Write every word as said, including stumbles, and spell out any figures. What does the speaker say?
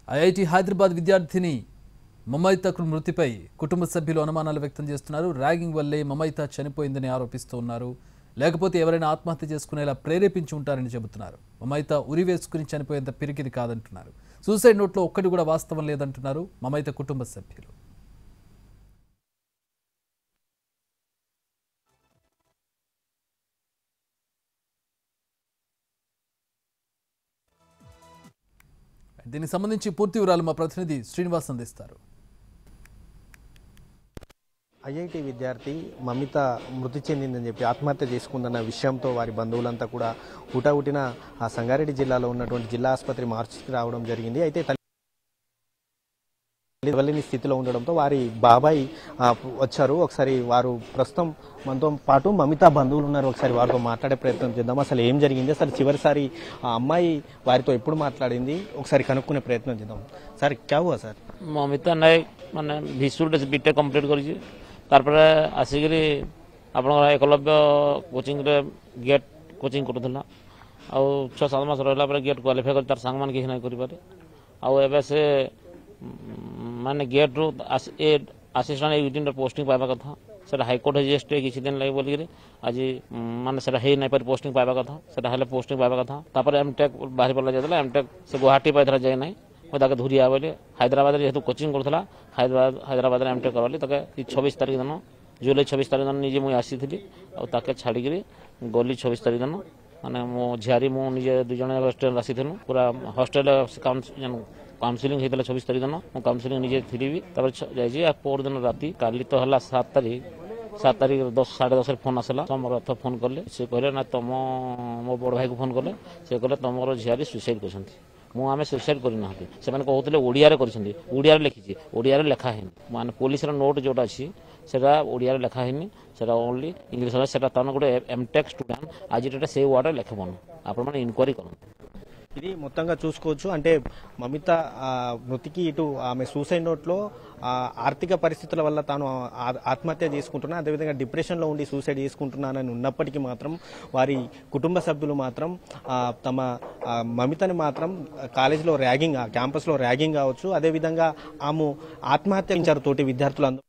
IIT Hyderabad విద్యార్థిని మమైతా మృతిపై కుటుంబ సభ్యులు అనుమానాలు వ్యక్తం చేస్తున్నారు. ర్యాగింగ్ వల్లే మమైతా చనిపోయిందని ఆరోపిస్తూ ఉన్నారు. లేకపోతే ఎవరైనా ఆత్మహత్య చేసుకునేలా ప్రేరేపించి ఉంటారని చెబుతున్నారు. మమైతా ఉరి వేసుకుని చనిపోయేంత పిరికిది కాదంటున్నారు. సూసైడ్ నోట్లో ఒక్కటి కూడా వాస్తవం లేదంటున్నారు మమైతా కుటుంబ సభ్యులు. దీనికి సంబంధించి పూర్తి వివరాలు మా ప్రతినిధి శ్రీనివాస్ అందిస్తారు. ఐఐటి విద్యార్థి మమిత మృతి చెందిందని చెప్పి ఆత్మహత్య చేసుకుందన్న విషయంతో వారి బంధువులంతా కూడా ఊటావుటిన ఆ సంగారెడ్డి జిల్లాలో ఉన్నటువంటి జిల్లా ఆసుపత్రి మార్చికి రావడం జరిగింది. అయితే తల్లి స్థితిలో ఉండడంతో వారి బాబాయ్ వచ్చారు. ఒకసారి వారు ప్రస్తుతం మనతో పాటు మమిత బంధువులు ఉన్నారు. ఒకసారి వారితో మాట్లాడే ప్రయత్నం చేద్దాం. అసలు ఏం జరిగింది, అసలు చివరిసారి ఆ అమ్మాయి వారితో ఎప్పుడు మాట్లాడింది ఒకసారి కనుక్కునే ప్రయత్నం చేద్దాం. సార్ క్యా హువా సార్? మమిత నాయక్ ମାନେ ଭିସୁରେ ବିଟେକ୍ କମ୍ପ୍ଲିଟ୍ କରିଛି। ତାପରେ ଆସିକିରି ଆପଣଙ୍କର ଏକଲବ୍ୟ କୋଚିଂରେ ଗେଟ୍ କୋଚିଂ କରୁଥିଲା। ଆଉ ଛଅ ସାତ ମାସ ରହିଲା ପରେ ଗେଟ୍ କ୍ୱାଲିଫାଏ କରି ତାର ସାଙ୍ଗମାନେ କିଛି ନାହିଁ କରିପାରେ। ଆଉ ଏବେ ସେ ମାନେ ଗେଟ୍ରୁ ଏ ଆସିଷ୍ଟାଣ୍ଟ ଏକ୍ଜିକ୍ୟୁଟିଭ୍ର ପୋଷ୍ଟିଂ ପାଇବା କଥା। ସେଟା ହାଇକୋର୍ଟ ହେଇଛି ଷ୍ଟେ କିଛି ଦିନ ଲାଗି ବୋଲିକିରି ଆଜି ମାନେ ସେଟା ହେଇ ନାଇଁ ପାରି ପୋଷ୍ଟିଂ ପାଇବା କଥା। ସେଟା ହେଲେ ପୋଷ୍ଟିଂ ପାଇବା କଥା। ତାପରେ ଏମ୍ଟେକ୍ ବାହାରି ପଡ଼ିଲା ଯାଇଥିଲା। ଏମ୍ଟେକ୍ ସେ ଗୁହାଟୀ ପାଇଥିଲା ଯାଇ ନାହିଁ। ମୁଁ ତାକେ ଧରିଆ ବୋଲି ହାଇଦ୍ରାବାଦରେ ଯେହେତୁ କୋଚିଂ କରୁଥିଲା ହାଇଦ୍ରାବାଦ ହାଇଦ୍ରାବାଦରେ ଏମ୍ଟେକ୍ କରଲି। ତାକେ ଛବିଶ ତାରିଖ ଦିନ ଜୁଲାଇ ଛବିଶ ତାରିଖ ଦିନ ନିଜେ ମୁଇଁ ଆସିଥିଲି। ଆଉ ତାକେ ଛାଡ଼ିକିରି ଗଲି ଛବିଶ ତାରିଖ ଦିନ। ମାନେ ମୋ ଝିଆରୀ ମୁଁ ନିଜେ ଦୁଇ ଜଣ ହଷ୍ଟେଲ ଆସିଥିଲୁ। ପୁରା ହଷ୍ଟେଲ କାଉନସିଲିଂ ହେଇଥିଲା ଛବିଶ ତାରିଖ ଦିନ। ମୁଁ କାଉନସିଲିଂ ନିଜେ ଥିଲି ବି। ତାପରେ ଯାଇଛି ପରଦିନ ରାତି କାଲି ତ ହେଲା ସାତ ତାରିଖ ସାତ ତାରିଖ ଦଶ ସାଢ଼େ ଦଶରେ ଫୋନ୍ ଆସିଲା। ତମ ରଥ ଫୋନ୍ କଲେ। ସେ କହିଲେ ନା ତମ ମୋ ବଡ଼ ଭାଇକୁ ଫୋନ୍ କଲେ। ସେ କହିଲେ ତମର ଝିଆରୀ ସୁଇସାଇଡ୍ କରିଛନ୍ତି। ମୁଁ ଆମେ ସୁଇସାଇଡ୍ କରିନାହାନ୍ତି। ସେମାନେ କହୁଥିଲେ ଓଡ଼ିଆରେ କରିଛନ୍ତି। ଓଡ଼ିଆରେ ଲେଖିଛି, ଓଡ଼ିଆରେ ଲେଖା ହେଇନି। ମାନେ ପୋଲିସର ନୋଟ୍ ଯେଉଁଟା ଅଛି ସେଟା ଓଡ଼ିଆରେ ଲେଖା ହେଇନି। ସେଟା ଓନ୍ଲି ଇଂଲିଶରେ। ସେଟା ତମେ ଗୋଟେ ఎంటెక్ స్టూడెంట్ ଆଜି ଡେଟ୍ରେ ସେ ୱାର୍ଡରେ ଲେଖବନି। ଆପଣମାନେ ଇନକ୍ୱାରି କରନ୍ତୁ। ఇది మొత్తంగా చూసుకోవచ్చు. అంటే మమిత మృతికి ఇటు ఆమె సూసైడ్ నోట్లో ఆర్థిక పరిస్థితుల వల్ల తాను ఆత్మహత్య చేసుకుంటున్నా, అదేవిధంగా డిప్రెషన్లో ఉండి సూసైడ్ చేసుకుంటున్నానని ఉన్నప్పటికీ మాత్రం వారి కుటుంబ సభ్యులు మాత్రం తమ మమితని మాత్రం కాలేజీలో ర్యాగింగ్, క్యాంపస్లో ర్యాగింగ్ కావచ్చు, అదేవిధంగా ఆమె ఆత్మహత్య తోటి విద్యార్థులు